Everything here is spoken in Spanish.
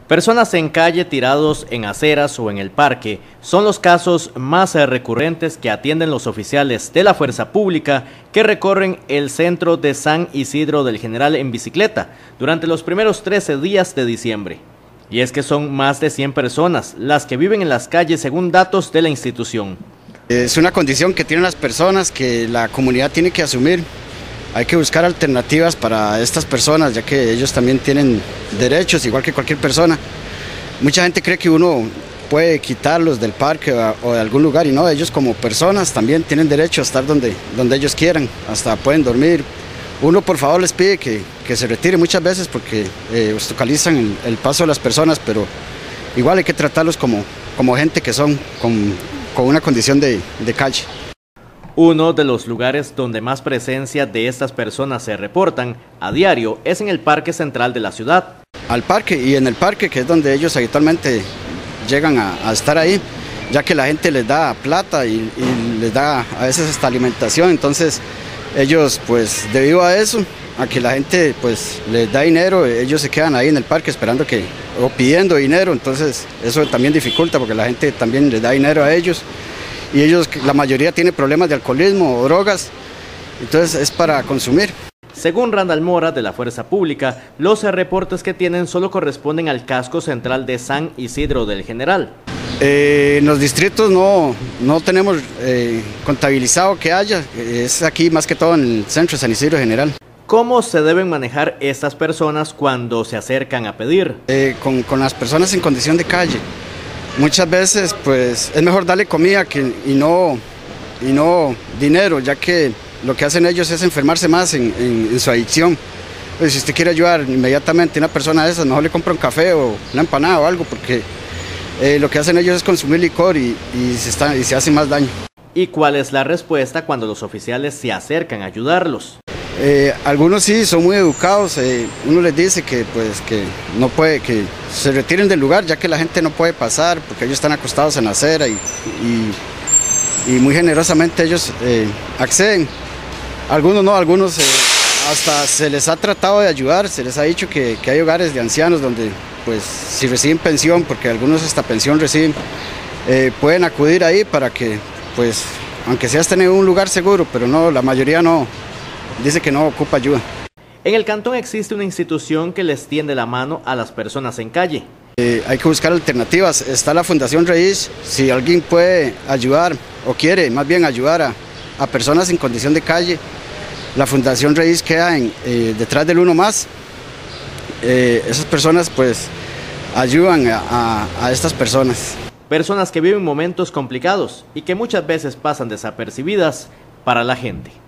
Personas en calle, tirados en aceras o en el parque son los casos más recurrentes que atienden los oficiales de la fuerza pública que recorren el centro de San Isidro del General en bicicleta durante los primeros 13 días de diciembre. Y es que son más de 100 personas las que viven en las calles según datos de la institución. Es una condición que tienen las personas que la comunidad tiene que asumir. Hay que buscar alternativas para estas personas, ya que ellos también tienen derechos, igual que cualquier persona. Mucha gente cree que uno puede quitarlos del parque o de algún lugar, y no, ellos como personas también tienen derecho a estar donde ellos quieran, hasta pueden dormir. Uno por favor les pide que se retire muchas veces porque obstaculizan el paso de las personas, pero igual hay que tratarlos como gente que son, con una condición de calle. Uno de los lugares donde más presencia de estas personas se reportan a diario es en el Parque Central de la ciudad. Al parque, y en el parque, que es donde ellos habitualmente llegan a estar ahí, ya que la gente les da plata y les da a veces hasta alimentación. Entonces ellos, pues debido a eso, a que la gente pues les da dinero, ellos se quedan ahí en el parque esperando o pidiendo dinero. Entonces eso también dificulta porque la gente también les da dinero a ellos. Y ellos, la mayoría tiene problemas de alcoholismo o drogas, entonces es para consumir. Según Randall Mora de la Fuerza Pública, los reportes que tienen solo corresponden al casco central de San Isidro del General. En los distritos no tenemos contabilizado que haya, es aquí más que todo en el centro de San Isidro General. ¿Cómo se deben manejar estas personas cuando se acercan a pedir? Con las personas en condición de calle. Muchas veces pues es mejor darle comida y no dinero, ya que lo que hacen ellos es enfermarse más en su adicción. Pues si usted quiere ayudar inmediatamente a una persona de esas, mejor le compra un café o una empanada o algo, porque lo que hacen ellos es consumir licor y se hace más daño. ¿Y cuál es la respuesta cuando los oficiales se acercan a ayudarlos? Algunos sí son muy educados, uno les dice que no puede, que se retiren del lugar, ya que la gente no puede pasar porque ellos están acostados en la acera y muy generosamente ellos acceden. Algunos no, algunos hasta se les ha tratado de ayudar, se les ha dicho que hay hogares de ancianos donde pues si reciben pensión, porque algunos hasta pensión reciben, pueden acudir ahí para que pues aunque sea tener un lugar seguro, pero no, la mayoría no. Dice que no ocupa ayuda. En el cantón existe una institución que les tiende la mano a las personas en calle. Hay que buscar alternativas. Está la Fundación Raíz. Si alguien puede ayudar o quiere más bien ayudar a personas en condición de calle, la Fundación Raíz queda detrás del Uno Más. Esas personas pues ayudan a estas personas. Personas que viven momentos complicados y que muchas veces pasan desapercibidas para la gente.